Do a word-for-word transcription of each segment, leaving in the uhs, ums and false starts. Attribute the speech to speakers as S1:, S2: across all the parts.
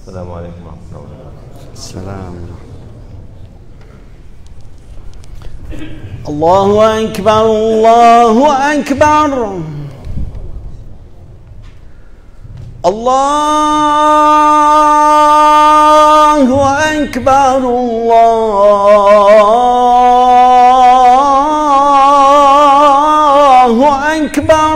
S1: السلام عليكم ورحمة الله وبركاته.
S2: السلام.
S3: الله أكبر الله أكبر الله أكبر الله أكبر.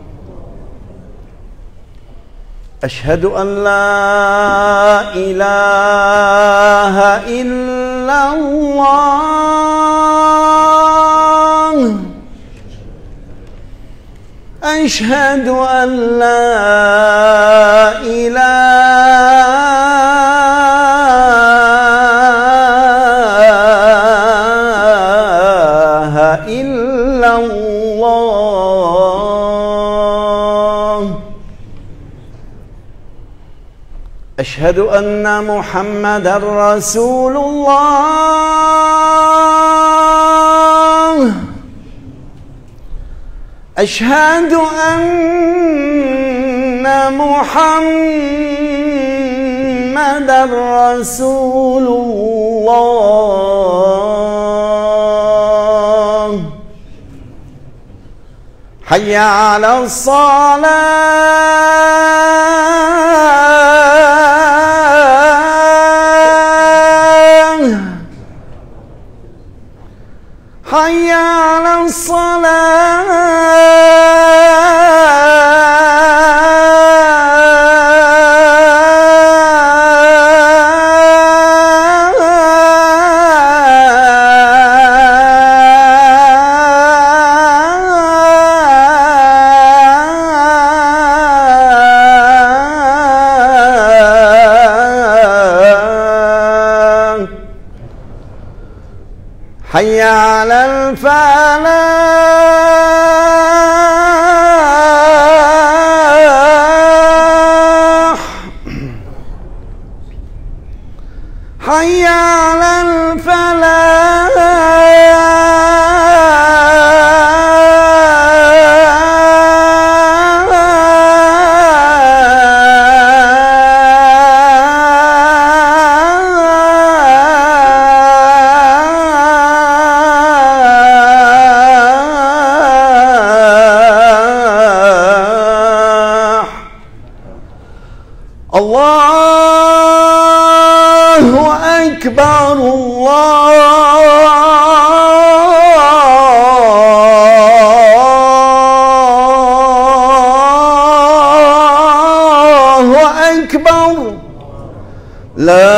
S3: أشهد أن لا إله إلا الله أشهد أن لا إله إلا الله أشهد أن محمدًا رسول الله أشهد أن محمدًا رسول الله حي على الصلاة حي على حي على الفلاح حي على الله أكبر الله أكبر لا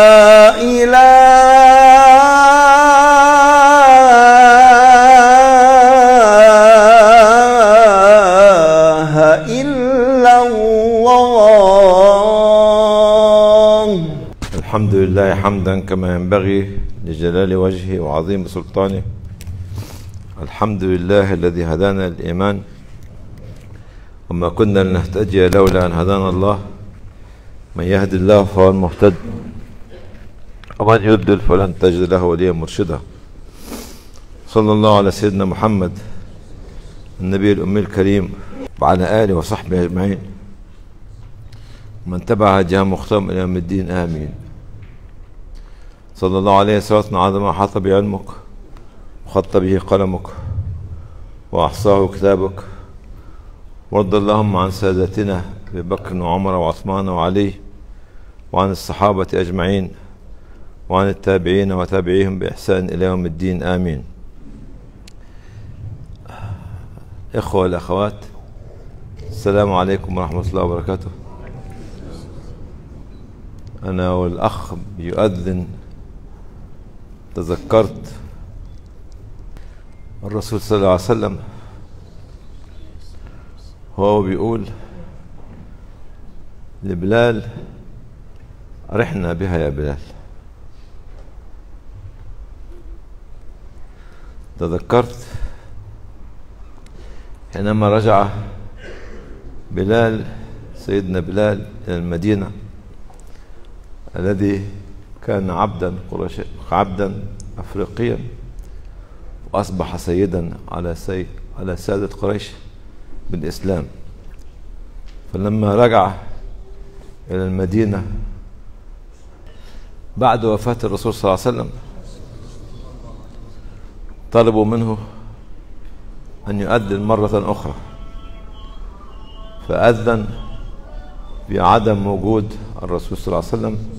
S3: إله إلا الله.
S1: الحمد لله حمدا كما ينبغي لجلال وجهه وعظيم سلطانه. الحمد لله الذي هدانا للإيمان وما كنا لنهتدي لولا أن هدانا الله. من يهد الله فهو المهتد ومن يضلل فلن تجد له وليا مرشدا. صلى الله على سيدنا محمد النبي الأمي الكريم وعلى آله وصحبه أجمعين ومن تبع هديهم مختم إلى يوم الدين آمين. صلى الله عليه وسلم عظم ما حاط به علمك وخط به قلمك وأحصاه كتابك. وارض اللهم عن سادتنا أبي بكر وعمر وعثمان وعلي وعن الصحابة أجمعين وعن التابعين وتابعيهم بإحسان إلى يوم الدين آمين. إخوة والأخوات، السلام عليكم ورحمة الله وبركاته. أنا والأخ يؤذن تذكرت الرسول صلى الله عليه وسلم هو بيقول لبلال: أرحنا بها يا بلال. تذكرت حينما رجع بلال سيدنا بلال إلى المدينة الذي كان عبدا قرشي عبدا أفريقيا وأصبح سيدا على سي على سادة قريش بالإسلام. فلما رجع إلى المدينة بعد وفاة الرسول صلى الله عليه وسلم طلبوا منه أن يؤذن مرة أخرى، فأذن بعدم وجود الرسول صلى الله عليه وسلم،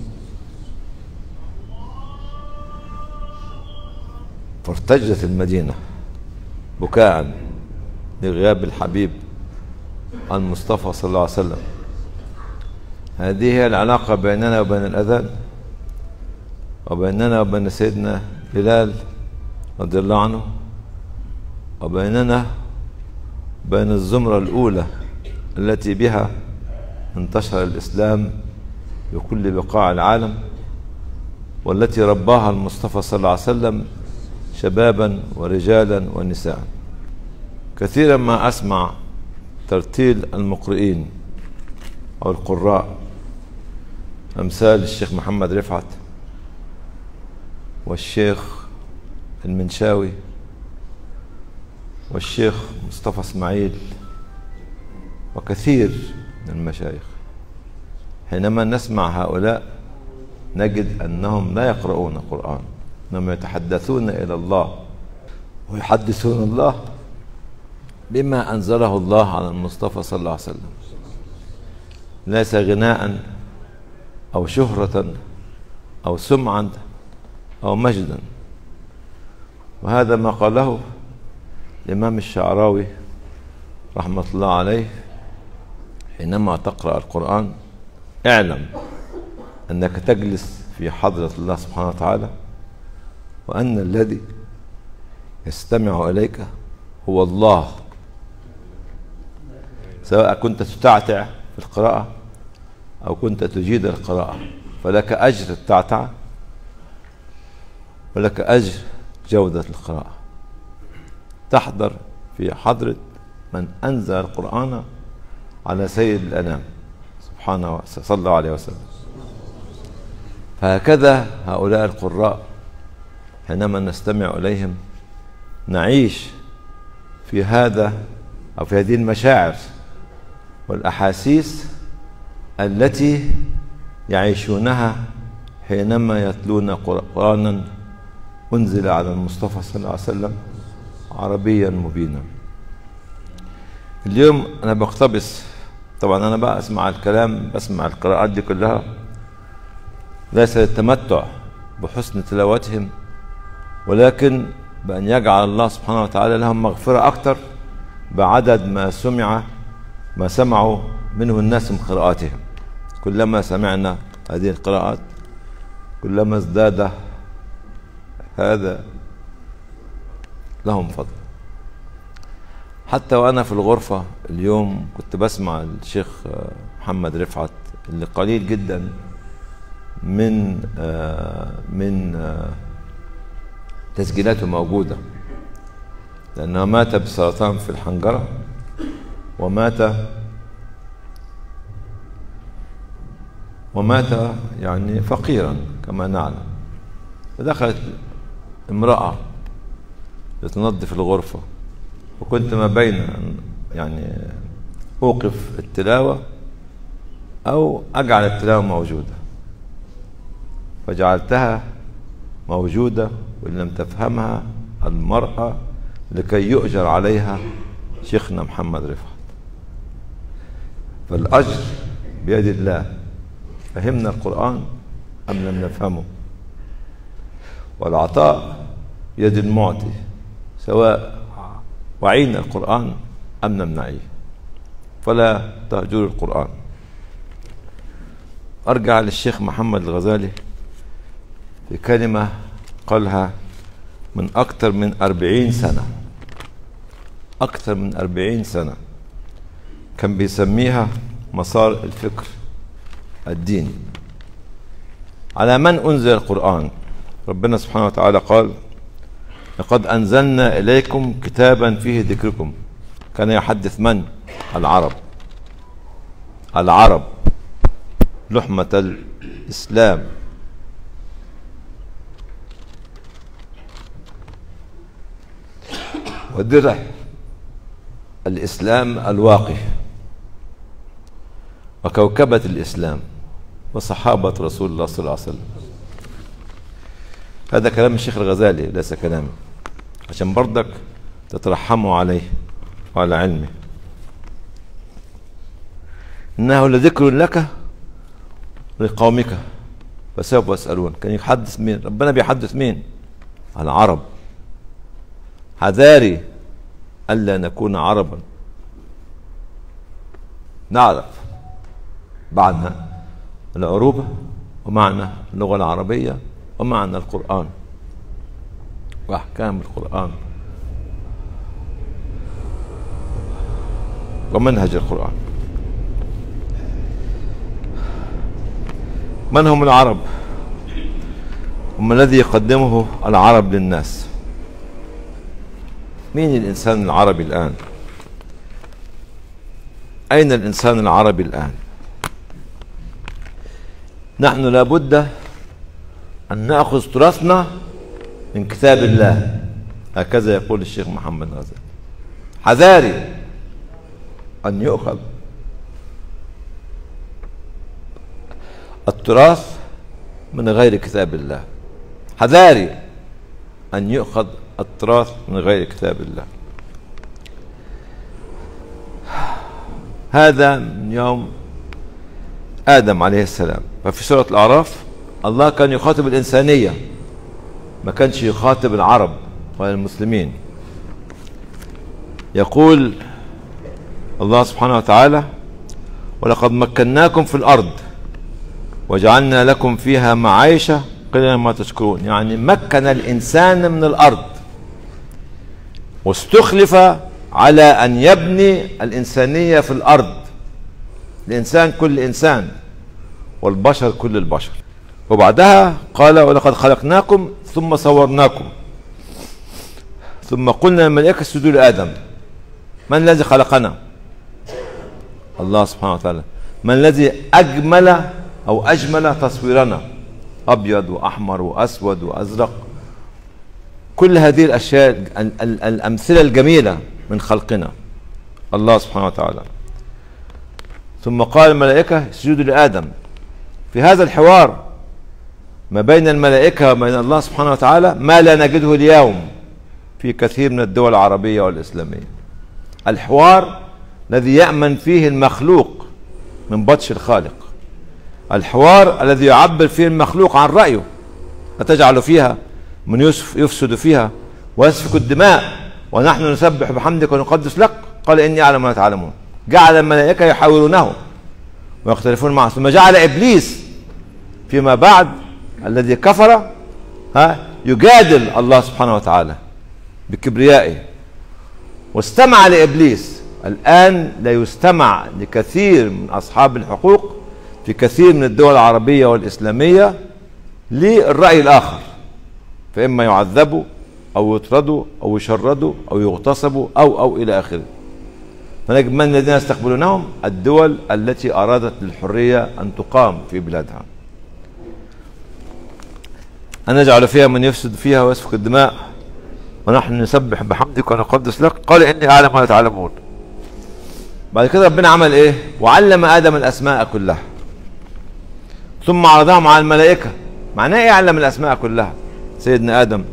S1: فارتجت المدينة بكاء لغياب الحبيب المصطفى صلى الله عليه وسلم. هذه هي العلاقة بيننا وبين الأذان، وبيننا وبين سيدنا بلال رضي الله عنه، وبيننا بين الزمرة الأولى التي بها انتشر الإسلام بكل بقاع العالم، والتي رباها المصطفى صلى الله عليه وسلم شبابا ورجالا ونساء. كثيرا ما أسمع ترتيل المقرئين أو القراء أمثال الشيخ محمد رفعت والشيخ المنشاوي والشيخ مصطفى اسماعيل وكثير من المشايخ. حينما نسمع هؤلاء نجد أنهم لا يقرؤون القرآن، انهم يتحدثون الى الله ويحدثون الله بما انزله الله على المصطفى صلى الله عليه وسلم، ليس غناء او شهرة او سمعا او مجدا. وهذا ما قاله الامام الشعراوي رحمة الله عليه: حينما تقرأ القرآن اعلم انك تجلس في حضرة الله سبحانه وتعالى، وأن الذي يستمع إليك هو الله، سواء كنت تتعتع في القراءة أو كنت تجيد القراءة، فلك أجر التعتع ولك أجر جودة القراءة. تحضر في حضرة من أنزل القرآن على سيد الأنام سبحانه صلى الله عليه وسلم. فهكذا هؤلاء القراء حينما نستمع إليهم نعيش في هذا أو في هذه المشاعر والأحاسيس التي يعيشونها حينما يتلون قرآنا أنزل على المصطفى صلى الله عليه وسلم عربيا مبينا. اليوم أنا بقتبس، طبعا أنا بقى أسمع الكلام، بسمع القراءات دي كلها ليس للتمتع بحسن تلاوتهم، ولكن بأن يجعل الله سبحانه وتعالى لهم مغفرة أكثر بعدد ما سمع ما سمعوا منه الناس من قراءاتهم. كلما سمعنا هذه القراءات كلما ازداد هذا لهم فضل. حتى وأنا في الغرفة اليوم كنت بسمع الشيخ محمد رفعت اللي قليل جدا من من تسجيلاته موجودة، لأنه مات بسرطان في الحنجرة ومات ومات يعني فقيرا كما نعلم. فدخلت امرأة لتنظف الغرفة، وكنت ما بين يعني أوقف التلاوة أو أجعل التلاوة موجودة، فجعلتها موجودة وإن لم تفهمها المرأة لكي يؤجر عليها شيخنا محمد رفعت. فالأجر بيد الله، فهمنا القرآن أم لم نفهمه، والعطاء بيد المعطي، سواء وعينا القرآن أم نمنعيه، فلا تهجر القرآن. أرجع للشيخ محمد الغزالي في كلمة قالها من أكثر من أربعين سنة، أكثر من أربعين سنة، كان بيسميها مسار الفكر الديني. على من أنزل القرآن؟ ربنا سبحانه وتعالى قال: لقد أنزلنا إليكم كتابا فيه ذكركم. كان يحدث من؟ العرب. العرب لحمة الإسلام، ودرع الإسلام الواقي، وكوكبة الإسلام، وصحابة رسول الله صلى الله عليه وسلم. هذا كلام الشيخ الغزالي ليس كلامي، عشان برضك تترحموا عليه وعلى علمه. إنه لذكر لك لقومك فسوف يسألون. كان يحدث مين؟ ربنا بيحدث مين؟ العرب. حذاري ألا نكون عربا. نعرف معنى العروبة ومعنى اللغة العربية ومعنى القرآن وأحكام القرآن ومنهج القرآن. من هم العرب؟ هم الذي يقدمه العرب للناس. مين الإنسان العربي الآن؟ أين الإنسان العربي الآن؟ نحن لابد أن نأخذ تراثنا من كتاب الله، هكذا يقول الشيخ محمد غزالي. حذاري أن يؤخذ التراث من غير كتاب الله. حذاري أن يؤخذ التراث من غير كتاب الله. هذا من يوم آدم عليه السلام. ففي سورة الأعراف الله كان يخاطب الإنسانية، ما كانش يخاطب العرب ولا المسلمين. يقول الله سبحانه وتعالى: ولقد مكناكم في الأرض وجعلنا لكم فيها معايشة قليلا ما تشكرون. يعني مكن الإنسان من الأرض واستخلف على أن يبني الإنسانية في الأرض. الإنسان كل إنسان والبشر كل البشر. وبعدها قال: ولقد خلقناكم ثم صورناكم ثم قلنا للملائكة اسجدوا لآدم. من الذي خلقنا؟ الله سبحانه وتعالى. من الذي أجمل أو أجمل تصويرنا؟ أبيض وأحمر وأسود وأزرق. كل هذه الأشياء الأمثلة الجميلة من خلقنا الله سبحانه وتعالى. ثم قال الملائكة اسجدوا لآدم. في هذا الحوار ما بين الملائكة وبين الله سبحانه وتعالى ما لا نجده اليوم في كثير من الدول العربية والإسلامية. الحوار الذي يأمن فيه المخلوق من بطش الخالق. الحوار الذي يعبر فيه المخلوق عن رأيه. أتجعل فيها من يفسد فيها ويسفك الدماء ونحن نسبح بحمدك ونقدس لك؟ قال إني أعلم ما تعلمون. جعل الملائكة يحاورونه ويختلفون معه. ثم جعل إبليس فيما بعد الذي كفر ها يجادل الله سبحانه وتعالى بكبريائه، واستمع لإبليس. الآن لا يستمع لكثير من أصحاب الحقوق في كثير من الدول العربية والإسلامية للرأي الآخر، فإما يعذبوا أو يطردوا أو يشردوا أو يغتصبوا أو أو إلى آخره. فنجد من الذين يستقبلونهم؟ الدول التي أرادت للحرية أن تقام في بلادها. أن نجعل فيها من يفسد فيها ويسفك الدماء ونحن نسبح بحمدك ونقدس لك؟ قال إني أعلم ما تعلمون. بعد كده ربنا عمل إيه؟ وعلم آدم الأسماء كلها ثم عرضهم على الملائكة. معناه إيه علم الأسماء كلها؟ سيدنا آدم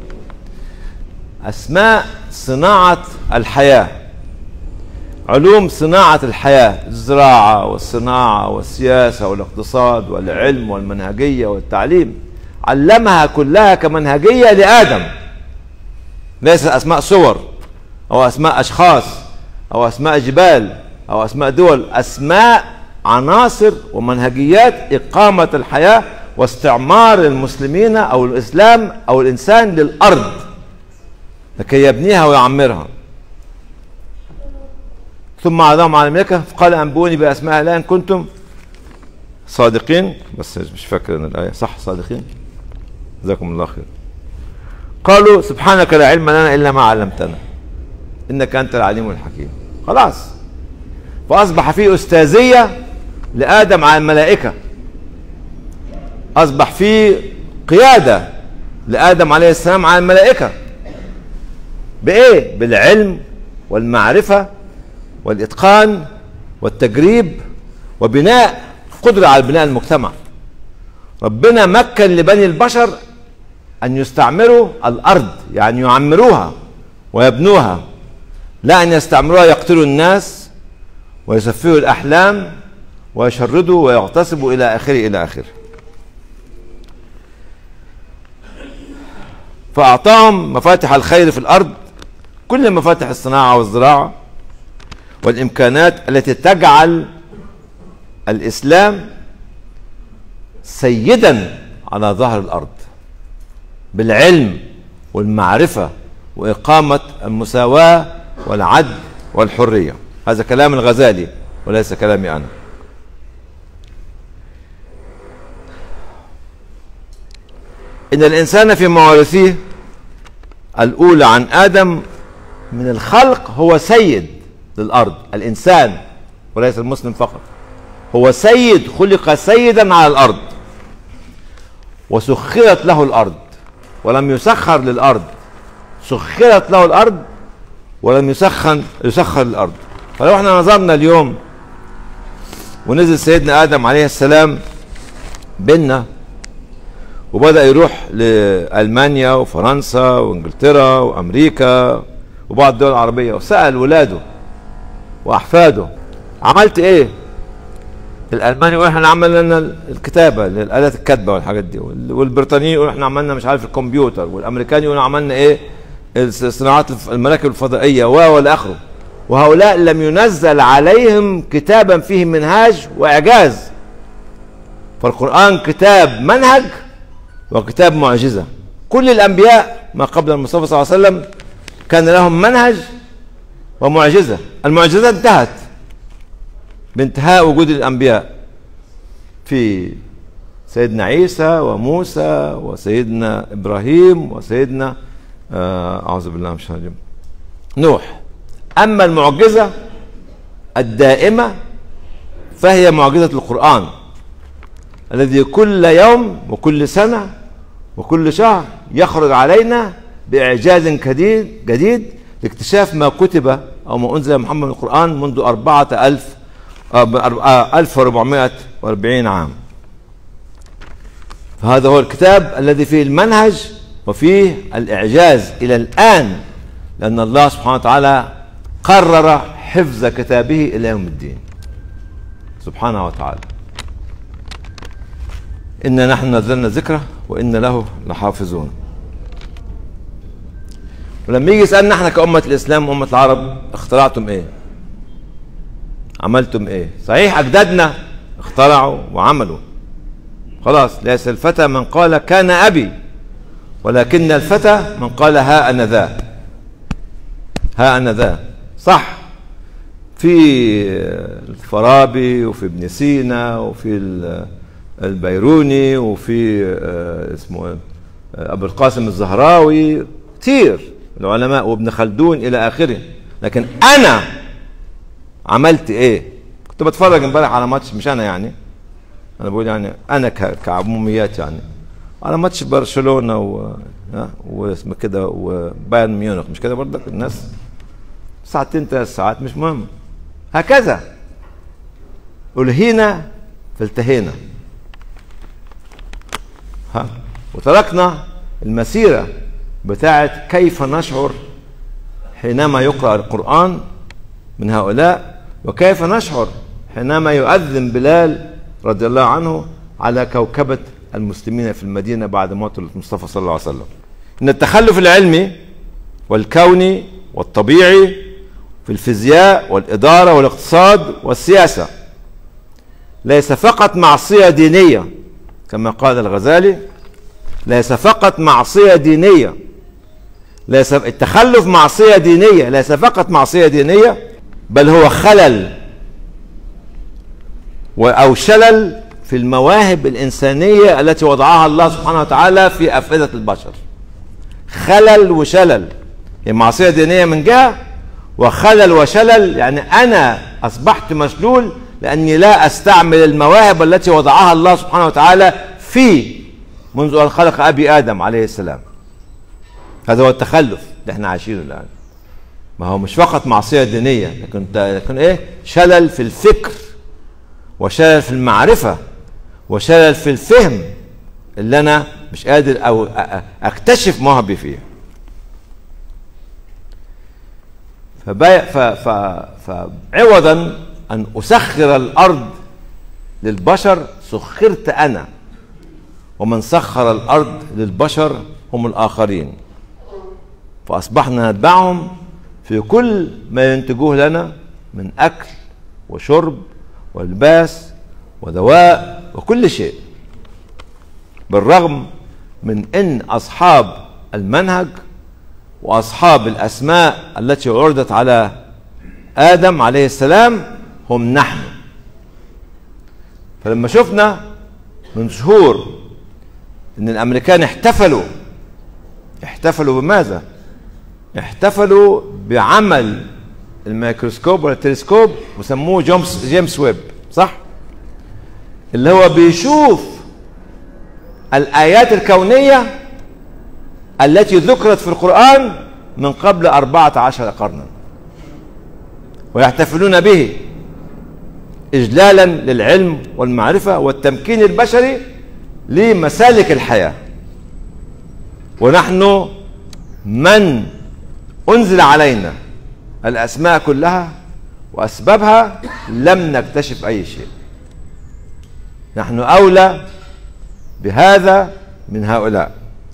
S1: أسماء صناعة الحياة، علوم صناعة الحياة، الزراعة والصناعة والسياسة والاقتصاد والعلم والمنهجية والتعليم، علمها كلها كمنهجية لآدم. ليس أسماء صور أو أسماء أشخاص أو أسماء جبال أو أسماء دول، أسماء عناصر ومنهجيات إقامة الحياة واستعمار المسلمين أو الإسلام أو الإنسان للأرض لكي يبنيها ويعمرها. ثم عرضهم على الملائكة فقال أنبئوني بأسماء الله إن كنتم صادقين. بس مش فاكر أن الآية صح صادقين. جزاكم الله خير. قالوا سبحانك لا علم لنا إلا ما علمتنا إنك أنت العليم الحكيم. خلاص، فأصبح فيه أستاذية لآدم على الملائكة، أصبح فيه قيادة لآدم عليه السلام على الملائكة. بإيه؟ بالعلم والمعرفة والإتقان والتجريب وبناء قدرة على بناء المجتمع. ربنا مكن لبني البشر أن يستعمروا الأرض، يعني يعمروها ويبنوها، لا أن يستعمروها يقتلوا الناس ويسفهوا الأحلام ويشردوا ويغتصبوا إلى آخره إلى آخره. فأعطاهم مفاتح الخير في الأرض، كل مفاتح الصناعة والزراعة والإمكانات التي تجعل الإسلام سيدا على ظهر الأرض بالعلم والمعرفة وإقامة المساواة والعدل والحرية. هذا كلام الغزالي وليس كلامي أنا. إن الإنسان في موارثه الأولى عن آدم من الخلق هو سيد للأرض. الإنسان وليس المسلم فقط، هو سيد، خلق سيدا على الأرض، وسخرت له الأرض ولم يسخر للأرض، سخرت له الأرض ولم يسخن يسخر الأرض. فلو احنا نظرنا اليوم ونزل سيدنا آدم عليه السلام بينا وبدأ يروح لألمانيا وفرنسا وإنجلترا وأمريكا وبعض الدول العربية وسأل ولاده وأحفاده عملت إيه؟ الألماني يقول إحنا عملنا لنا الكتابة، الآلات الكاتبة والحاجات دي، والبريطانيين يقول إحنا عملنا مش عارف الكمبيوتر، والأمريكان يقول عملنا إيه؟ الصناعات المراكب الفضائية والى آخره. وهؤلاء لم ينزل عليهم كتابا فيه منهاج وإعجاز. فالقرآن كتاب منهج وكتاب معجزة. كل الأنبياء ما قبل المصطفى صلى الله عليه وسلم كان لهم منهج ومعجزة. المعجزة انتهت بانتهاء وجود الأنبياء في سيدنا عيسى وموسى وسيدنا إبراهيم وسيدنا أعوذ بالله من الشيطان الرجيم نوح. أما المعجزة الدائمة فهي معجزة القرآن الذي كل يوم وكل سنة وكل شهر يخرج علينا بإعجاز جديد جديد لاكتشاف ما كتب أو ما أنزل محمد من القرآن منذ أربعة ألف ألف وأربعمائة وأربعين عام. فهذا هو الكتاب الذي فيه المنهج وفيه الإعجاز إلى الآن، لأن الله سبحانه وتعالى قرر حفظ كتابه إلى يوم الدين سبحانه وتعالى. إنا نحن نزلنا ذكره وإن له لحافظون. ولما يجي يسألنا احنا كأمة الإسلام وأمة العرب اخترعتم إيه؟ عملتم إيه؟ صحيح أجدادنا اخترعوا وعملوا، خلاص. ليس الفتى من قال كان أبي، ولكن الفتى من قال ها أنا ذا، ها أنا ذا. صح، في الفارابي وفي ابن سينا وفي البيروني وفي اسمه أبو القاسم الزهراوي، كتير العلماء وابن خلدون إلى آخره. لكن أنا عملت إيه؟ كنت بتفرج امبارح على ماتش، مش أنا يعني، أنا بقول يعني أنا كعموميات يعني، على ماتش برشلونة و واسمه كده وبايرن ميونخ، مش كده برضك الناس ساعتين ثلاث ساعات مش مهم. هكذا ألهينا فالتهينا، ها، وتركنا المسيرة بتاعت كيف نشعر حينما يقرأ القرآن من هؤلاء، وكيف نشعر حينما يؤذن بلال رضي الله عنه على كوكبة المسلمين في المدينة بعد موت المصطفى صلى الله عليه وسلم. إن التخلف العلمي والكوني والطبيعي في الفيزياء والإدارة والاقتصاد والسياسة ليس فقط معصية دينية كما قال الغزالي، ليس فقط معصية دينية، ليس التخلف معصية دينية، ليس فقط معصية دينية، بل هو خلل أو شلل في المواهب الإنسانية التي وضعها الله سبحانه وتعالى في أفئدة البشر. خلل وشلل، هي معصية دينية من جهة، وخلل وشلل يعني أنا أصبحت مشلول لأني لا أستعمل المواهب التي وضعها الله سبحانه وتعالى في منذ أن خلق أبي آدم عليه السلام. هذا هو التخلف اللي احنا عايشينه الآن. ما هو مش فقط معصية دينية، لكن لكن إيه؟ شلل في الفكر، وشلل في المعرفة، وشلل في الفهم اللي أنا مش قادر أو أكتشف موهبي فيه. فعوضا أن أسخر الأرض للبشر سخرت أنا، ومن سخر الأرض للبشر هم الآخرين، فأصبحنا نتبعهم في كل ما ينتجوه لنا من أكل وشرب ولباس ودواء وكل شيء، بالرغم من أن أصحاب المنهج وأصحاب الأسماء التي عرضت على آدم عليه السلام هم نحن. فلما شفنا من شهور أن الأمريكان احتفلوا احتفلوا بماذا؟ احتفلوا بعمل الميكروسكوب ولا التلسكوب وسموه جيمس جيمس ويب، صح؟ اللي هو بيشوف الآيات الكونية التي ذكرت في القرآن من قبل أربعة عشر قرنا، ويحتفلون به إجلالا للعلم والمعرفة والتمكين البشري لمسالك الحياة. ونحن من أنزل علينا الأسماء كلها وأسبابها لم نكتشف أي شيء. نحن أولى بهذا من هؤلاء.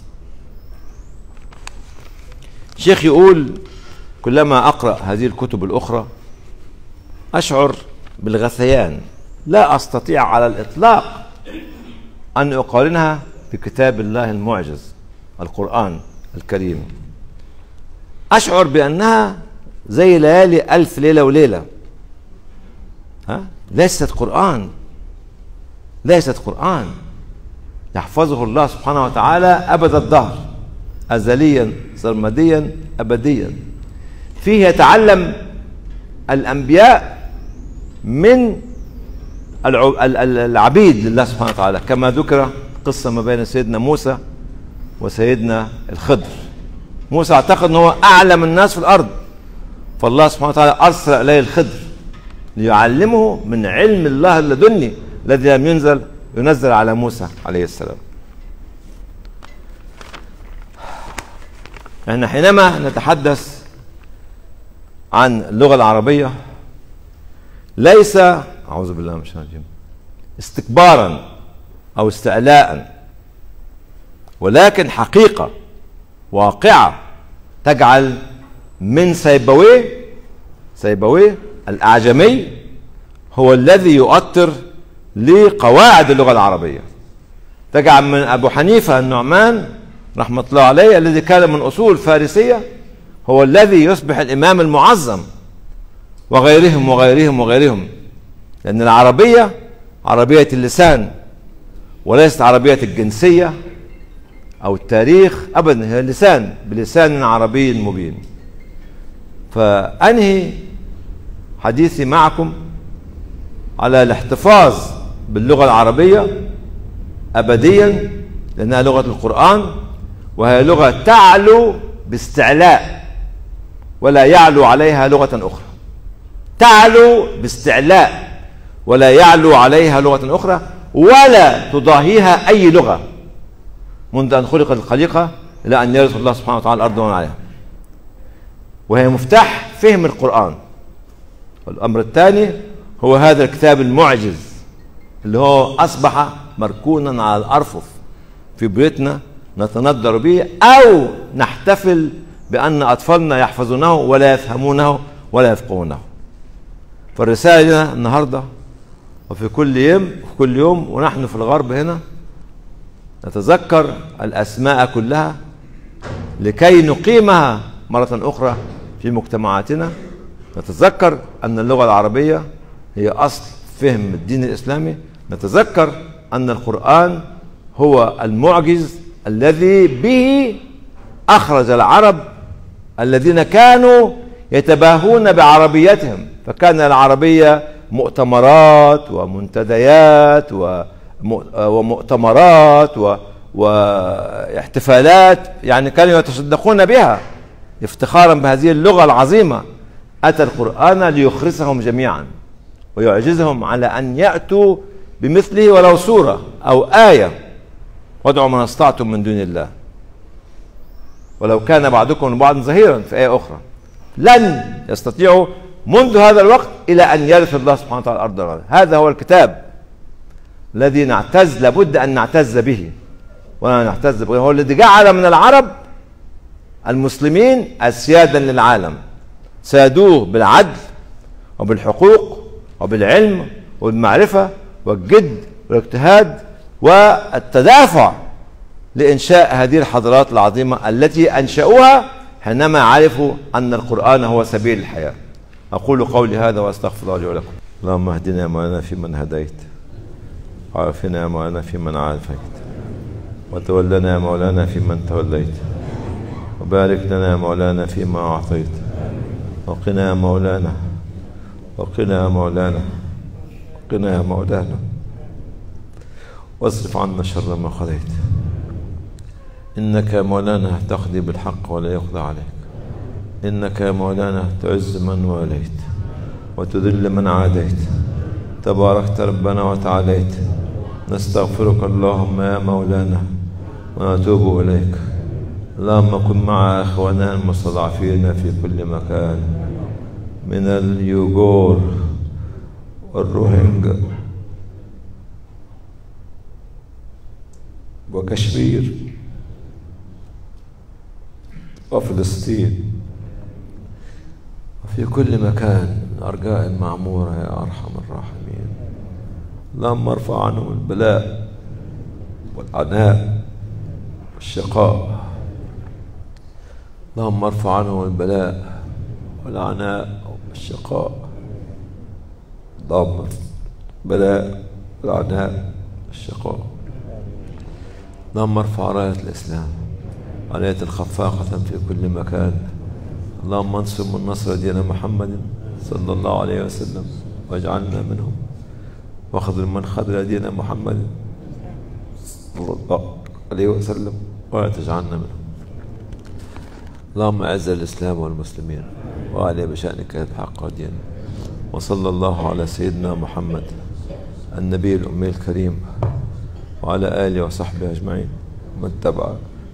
S1: شيخ يقول: كلما أقرأ هذه الكتب الأخرى أشعر بالغثيان، لا أستطيع على الإطلاق أن أقارنها بكتاب الله المعجز القرآن الكريم. أشعر بأنها زي ليالي ألف ليلة وليلة. ها؟ ليست قرآن، ليست قرآن يحفظه الله سبحانه وتعالى أبد الدهر، أزليا سرمديا أبديا. فيه يتعلم الأنبياء من العبيد لله سبحانه وتعالى، كما ذكر قصة ما بين سيدنا موسى وسيدنا الخضر. موسى اعتقد أنه أعلم الناس في الأرض، فالله سبحانه وتعالى أرسل إليه الخضر ليعلمه من علم الله اللدني الذي لم ينزل ينزل على موسى عليه السلام. احنا حينما نتحدث عن اللغة العربية ليس أعوذ بالله من الشيطان الرجيم استكبارا أو استعلاء، ولكن حقيقة واقعة تجعل من سيبويه سيبويه الأعجمي هو الذي يؤطر لقواعد اللغة العربية، تجعل من أبو حنيفة النعمان رحمة الله عليه الذي كان من أصول فارسية هو الذي يصبح الإمام المعظم، وغيرهم وغيرهم وغيرهم، لأن العربية عربية اللسان وليست عربية الجنسية أو التاريخ أبدا، هي اللسان بلسان عربي مبين. فأنهي حديثي معكم على الاحتفاظ باللغة العربية أبديا، لأنها لغة القرآن، وهي لغة تعلو باستعلاء ولا يعلو عليها لغة أخرى، تعلو باستعلاء ولا يعلو عليها لغة أخرى، ولا تضاهيها أي لغة منذ أن خلقت الخليقة إلى أن يرث الله سبحانه وتعالى الأرض ومن عليها، وهي مفتاح فهم القرآن. والأمر الثاني هو هذا الكتاب المعجز اللي هو أصبح مركونا على الأرفف في بيوتنا نتندر به، أو نحتفل بأن أطفالنا يحفظونه ولا يفهمونه ولا يفقهونه. فالرسالة لنا النهاردة وفي كل يوم في كل يوم ونحن في الغرب هنا نتذكر الأسماء كلها لكي نقيمها مرة أخرى في مجتمعاتنا. نتذكر أن اللغة العربية هي أصل فهم الدين الإسلامي، نتذكر أن القرآن هو المعجز الذي به أخرج العرب الذين كانوا يتباهون بعربيتهم، فكان العربية مؤتمرات ومنتديات ومؤتمرات واحتفالات، يعني كانوا يتصدقون بها افتخارا بهذه اللغة العظيمة. أتى القرآن ليخرسهم جميعا ويعجزهم على أن يأتوا بمثله ولو سورة أو آية، وادعوا من استطعتم من دون الله ولو كان بعضكم لبعض ظهيرا في آية أخرى. لن يستطيعوا منذ هذا الوقت إلى أن يرث الله سبحانه وتعالى الأرض والأرض. هذا هو الكتاب الذي نعتز، لابد أن نعتز به ولا نعتز به. هو الذي جعل من العرب المسلمين أسيادا للعالم، سادوه بالعدل وبالحقوق وبالعلم والمعرفة والجد والاجتهاد والتدافع لإنشاء هذه الحضارات العظيمة التي أنشأوها حينما عرفوا أن القرآن هو سبيل الحياة. أقول قولي هذا وأستغفر الله لي ولكم. اللهم اهدنا يا مولانا فيمن هديت، وعافنا يا مولانا فيمن عافيت، وتولنا يا مولانا فيمن توليت، وبارك لنا يا مولانا فيما أعطيت، وقنا يا مولانا وقنا يا مولانا وقنا يا مولانا واصرف عنا شر ما قضيت، إنك يا مولانا تقضي بالحق ولا يقضى عليك، إنك يا مولانا تعز من واليت وتذل من عاديت، تباركت ربنا وتعاليت. نستغفرك اللهم يا مولانا ونتوب إليك. اللهم كن مع أخواننا المستضعفين في كل مكان من اليوغور والروهينجا وكشمير وفلسطين وفي كل مكان من أرجاء المعمورة يا أرحم الراحمين. اللهم ارفع عنهم البلاء والعناء والشقاء، اللهم ارفع عنهم البلاء والعناء والشقاء، اللهم البلاء والعناء والشقاء. اللهم ارفع راية الإسلام، راية الخفاقة في كل مكان. اللهم انصر من نصر دين محمد صلى الله عليه وسلم واجعلنا منهم، واخذل من خذل دين محمد صلى الله عليه وسلم ولا تجعلنا منهم. اللهم اعز الإسلام والمسلمين وأعلي بشأنك الحق والدين. وصلى الله على سيدنا محمد النبي الأمي الكريم وعلى آله وصحبه أجمعين من تبع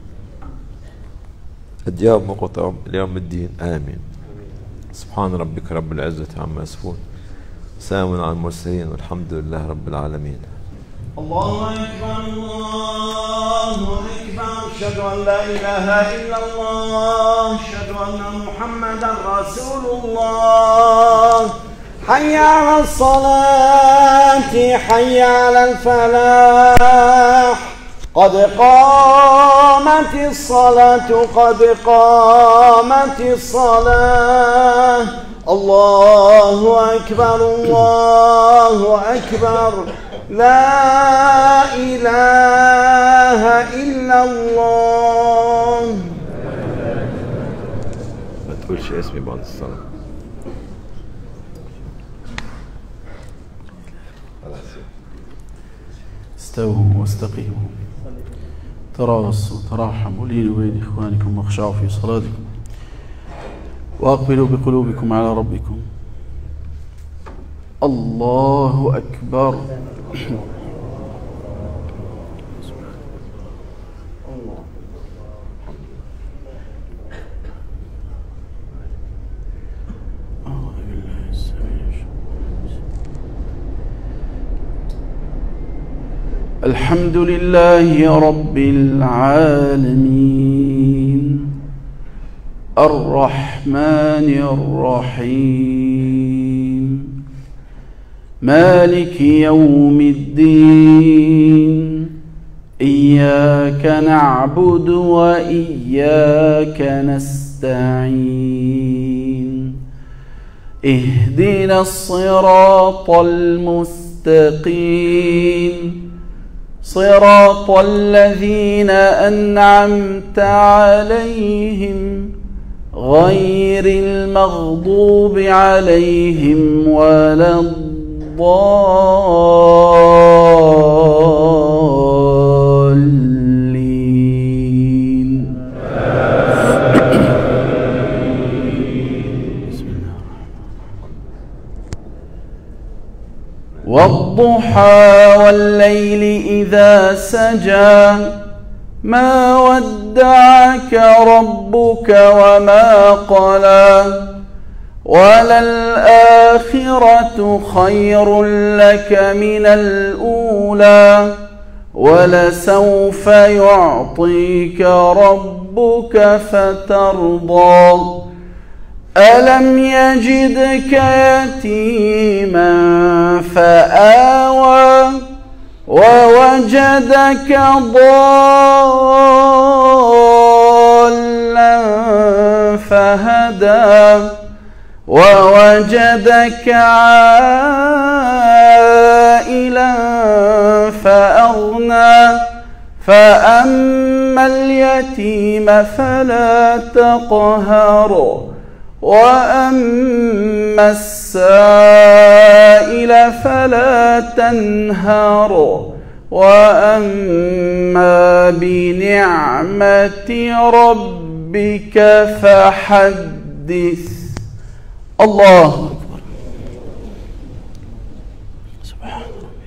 S1: أدياب وقطعهم إلى يوم الدين، آمين. سبحان ربك رب العزة عما يصفون، سلام على المرسلين والحمد لله رب العالمين.
S3: الله أكبر الله أكبر، أشهد أن لا إله إلا الله، أشهد أن محمدا رسول الله. حي على الصلاة، حي على الفلاح، قد قامت الصلاة، قد قامت الصلاة. الله أكبر الله أكبر، لا إله إلا الله.
S1: ما تقولش اسمي بعد الصلاة.
S2: استووا واستقيموا، تراصوا تراحموا، لينوا بين إخوانكم واخشعوا في صلاتكم، وأقبلوا بقلوبكم على ربكم. الله أكبر. الحمد لله رب العالمين، الرحمن الرحيم، مالك يوم الدين. إياك نعبد وإياك نستعين، اهدنا الصراط المستقيم، صراط الذين أنعمت عليهم غير المغضوب عليهم ولا الضالين. والضحى والليل إذا إذا سجى ما ودعك ربك وما قلى وللآخرة خير لك من الأولى ولسوف يعطيك ربك فترضى ألم يجدك يتيما فآوى ووجدك ضالا فهدى ووجدك عائلا فأغنى فأما اليتيم فلا تقهر وأما السائل فلا تنهر وأما بنعمة ربك فحدث. الله أكبر. سبحان ربي.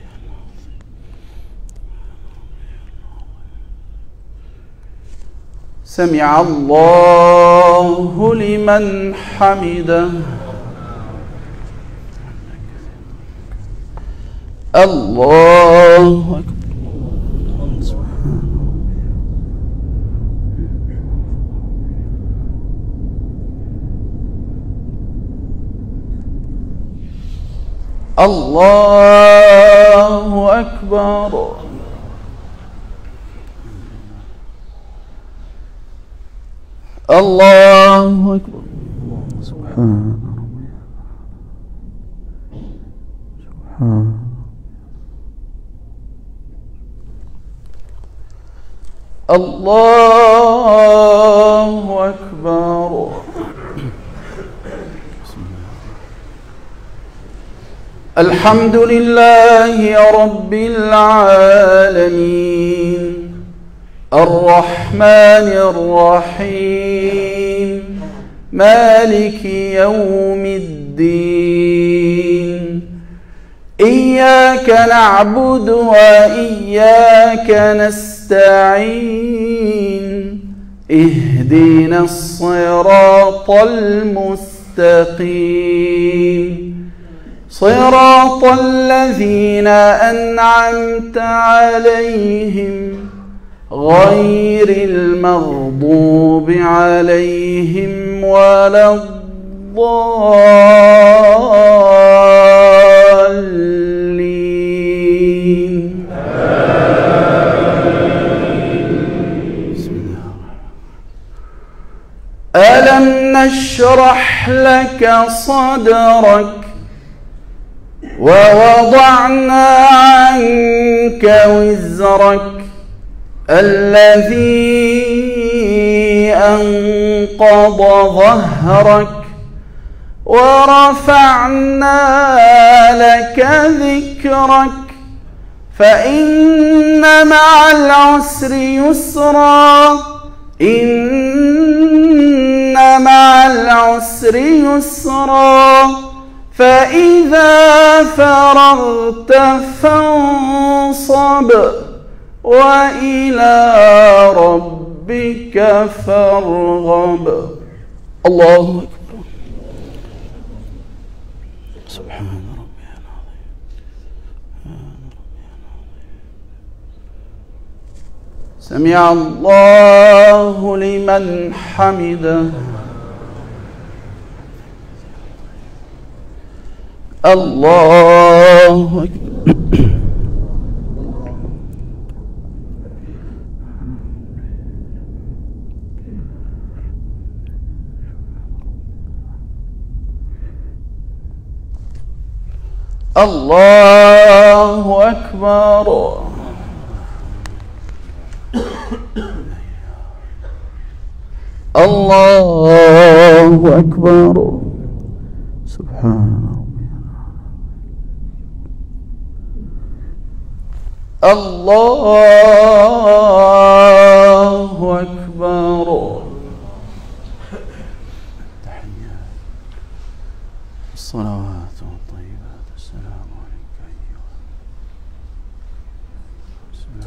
S2: سمع الله لمن حمده. الله أكبر. الله أكبر. الله أكبر. سبحان ربي. سبحان الله أكبر. الحمد لله رب العالمين الرحمن الرحيم مالك يوم الدين إياك نعبد وإياك نستعين اهدنا الصراط المستقيم صراط الذين أنعمت عليهم غير المغضوب عليهم ولا الضالين. ألم نشرح لك صدرك ووضعنا عنك وزرك الذي أنقض ظهرك ورفعنا لك ذكرك فإن مع العسر يسرا إن مع العسر يسرا فإذا فرغت فانصب وإلى ربك فارغب. الله أكبر. سبحان ربي العظيم. سمع الله لمن حمده. الله أكبر. الله أكبر. الله أكبر. سبحان ربي. الله أكبر. تحيات الصلوات والطيبات. السلام عليك أيها السلام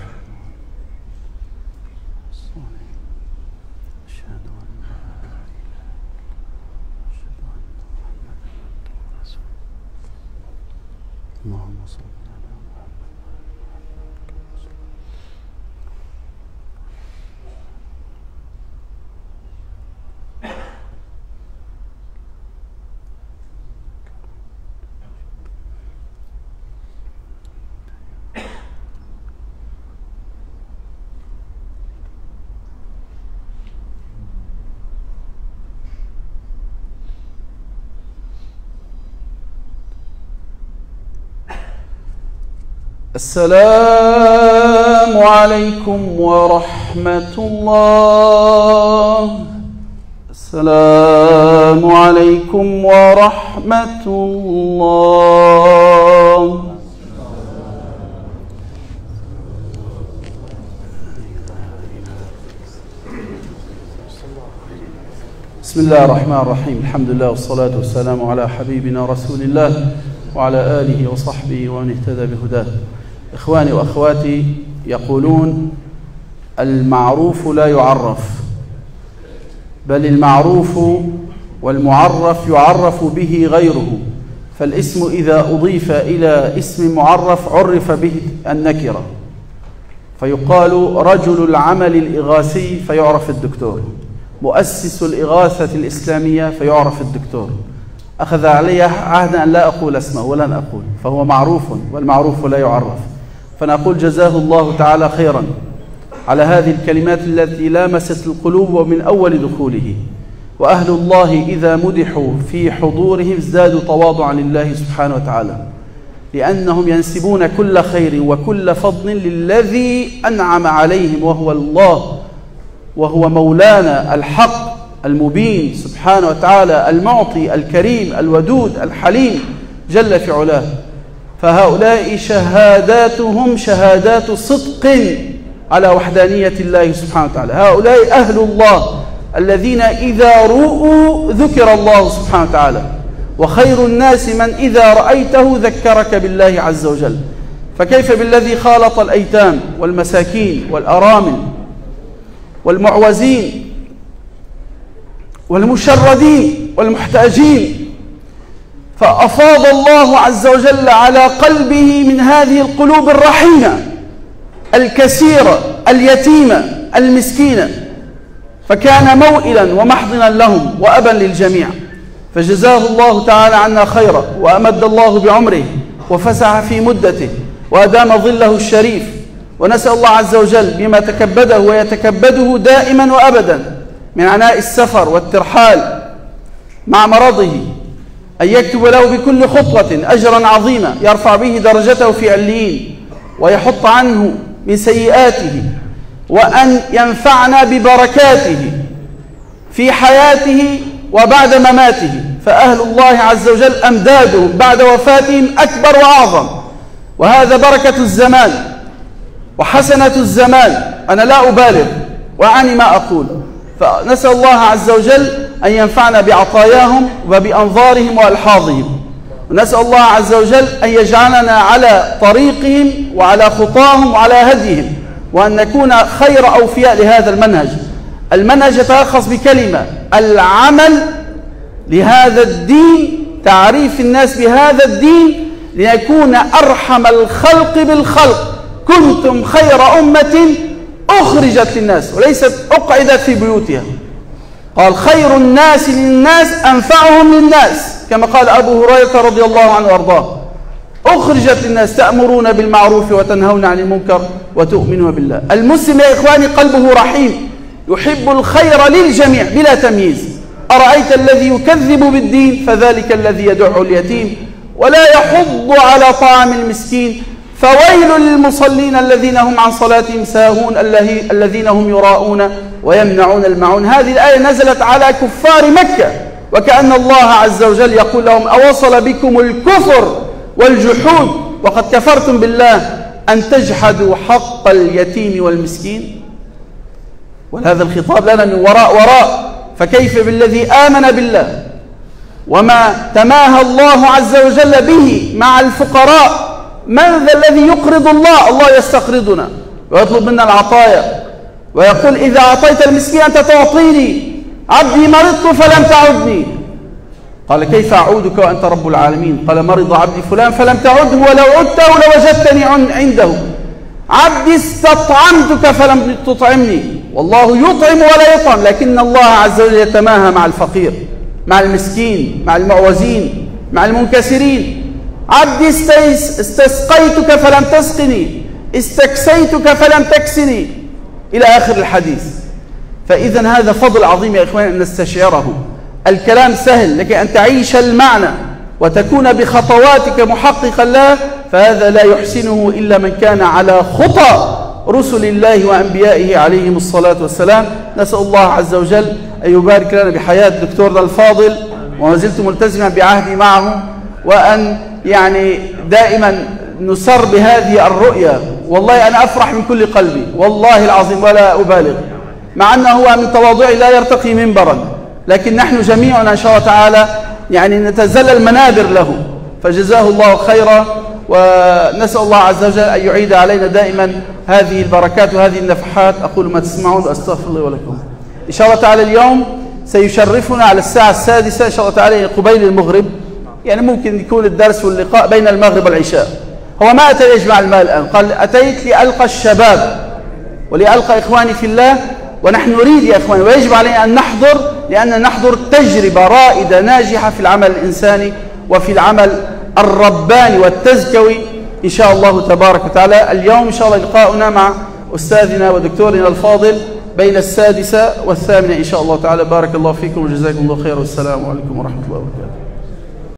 S2: أشهد أن لا إله أشهد أن محمدا رسول الله. اللهم صل على محمد. السلام عليكم ورحمة الله. السلام عليكم ورحمة الله. بسم الله الرحمن الرحيم. الحمد لله والصلاة والسلام على حبيبنا رسول الله وعلى آله وصحبه ومن اهتدى بهداه. إخواني وأخواتي، يقولون المعروف لا يعرف، بل المعروف والمعرف يعرف به غيره، فالاسم إذا أضيف إلى اسم معرف عرف به النكرة، فيقال رجل العمل الإغاثي فيعرف الدكتور، مؤسس الإغاثة الإسلامية فيعرف الدكتور. أخذ علي عهدا أن لا أقول اسمه ولن أقول، فهو معروف والمعروف لا يعرف. فنقول جزاه الله تعالى خيرا على هذه الكلمات التي لامست القلوب ومن أول دخوله. وأهل الله إذا مدحوا في حضورهم ازدادوا تواضعا لله سبحانه وتعالى، لأنهم ينسبون كل خير وكل فضل للذي أنعم عليهم، وهو الله، وهو مولانا الحق المبين سبحانه وتعالى، المعطي الكريم الودود الحليم جل في علاه. فهؤلاء شهاداتهم شهادات صدق على وحدانية الله سبحانه وتعالى. هؤلاء أهل الله الذين إذا رؤوا ذكر الله سبحانه وتعالى، وخير الناس من إذا رأيته ذكرك بالله عز وجل. فكيف بالذي خالط الأيتام والمساكين والأرامل والمعوزين والمشردين والمحتاجين، فأفاض الله عز وجل على قلبه من هذه القلوب الرحيمة الكثيرة اليتيمة المسكينة، فكان موئلا ومحضنا لهم وأبا للجميع. فجزاه الله تعالى عنا خيرا، وأمد الله بعمره وفسح في مدته وأدام ظله الشريف. ونسأل الله عز وجل بما تكبده ويتكبده دائما وأبدا من عناء السفر والترحال مع مرضه أن يكتب له بكل خطوة أجرا عظيما يرفع به درجته في عليين، ويحط عنه من سيئاته، وأن ينفعنا ببركاته في حياته وبعد مماته. فأهل الله عز وجل أمدادهم بعد وفاتهم أكبر وأعظم، وهذا بركة الزمان وحسنة الزمان. أنا لا أبالغ وأعني ما أقول، فنسأل الله عز وجل أن ينفعنا بعطاياهم وبأنظارهم وألحاظهم، ونسأل الله عز وجل أن يجعلنا على طريقهم وعلى خطاهم وعلى هديهم، وأن نكون خير أوفياء لهذا المنهج. المنهج يتلخص بكلمة: العمل لهذا الدين، تعريف الناس بهذا الدين ليكون أرحم الخلق بالخلق. كنتم خير أمة أخرجت للناس، وليست أقعدت في بيوتها. قال: خير الناس للناس أنفعهم للناس، كما قال أبو هريرة رضي الله عنه وأرضاه: أخرجت للناس تأمرون بالمعروف وتنهون عن المنكر وتؤمنون بالله. المسلم يا إخواني قلبه رحيم، يحب الخير للجميع بلا تمييز. أرأيت الذي يكذب بالدين فذلك الذي يدع اليتيم ولا يحض على طعام المسكين، فويل للمصلين الذين هم عن صلاتهم ساهون الذين هم يراءون ويمنعون الماعون. هذه الآية نزلت على كفار مكة، وكأن الله عز وجل يقول لهم: أوصل بكم الكفر والجحود وقد كفرتم بالله أن تجحدوا حق اليتيم والمسكين؟ وهذا الخطاب لنا من وراء وراء. فكيف بالذي آمن بالله وما تماهى الله عز وجل به مع الفقراء؟ من ذا الذي يقرض الله؟ الله يستقرضنا ويطلب منا العطايا ويقول إذا أعطيت المسكين أنت تعطيني، عبدي مرضت فلم تعدني. قال كيف أعودك وأنت رب العالمين؟ قال مرض عبدي فلان فلم تعده ولو عدته لوجدتني عنده. عبدي استطعمتك فلم تطعمني. والله يطعم ولا يطعم، لكن الله عز وجل يتماهى مع الفقير، مع المسكين، مع المعوزين، مع المنكسرين. عبدي استسقيتك فلم تسقني، استكسيتك فلم تكسني، إلى آخر الحديث. فإذا هذا فضل عظيم يا إخواني أن نستشعره. الكلام سهل، لكن أن تعيش المعنى وتكون بخطواتك محققا له، فهذا لا يحسنه إلا من كان على خطى رسل الله وأنبيائه عليهم الصلاة والسلام. نسأل الله عز وجل أن يبارك لنا بحياة دكتورنا الفاضل، وما زلت ملتزما بعهدي معه، وأن يعني دائما نسر بهذه الرؤيا. والله أنا أفرح من كل قلبي والله العظيم ولا أبالغ، مع أنه هو من تواضعه لا يرتقي منبرا، لكن نحن جميعنا إن شاء الله تعالى يعني نتزلل منابر له، فجزاه الله خيرا. ونسأل الله عز وجل أن يعيد علينا دائما هذه البركات وهذه النفحات. أقول ما تسمعون وأستغفر الله ولكم. إن شاء الله تعالى اليوم سيشرفنا على الساعة السادسة إن شاء الله تعالى قبيل المغرب، يعني ممكن يكون الدرس واللقاء بين المغرب والعشاء. هو ما أتى يجمع المال الآن، قال أتيت لألقى الشباب ولألقى إخواني في الله، ونحن نريد يا إخواني ويجب علينا أن نحضر، لأن نحضر تجربة رائدة ناجحة في العمل الإنساني وفي العمل الرباني والتزكوي إن شاء الله تبارك وتعالى. اليوم إن شاء الله لقاؤنا مع أستاذنا ودكتورنا الفاضل بين السادسة والثامنة إن شاء الله تعالى. بارك الله فيكم وجزاكم الله خير، والسلام عليكم ورحمة الله وبركاته.